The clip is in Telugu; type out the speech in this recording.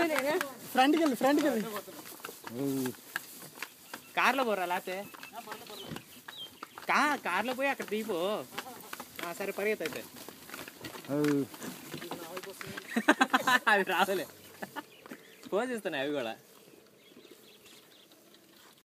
ఫ్రంట్కి వెళ్ళి కార్లో పోరా లేకపోతే కార్లో పోయి అక్కడ దిగిపో. సరే పరిగెత్త అయితే అది రాదులే. పోజ్ ఇస్తున్నాయి అవి కూడా.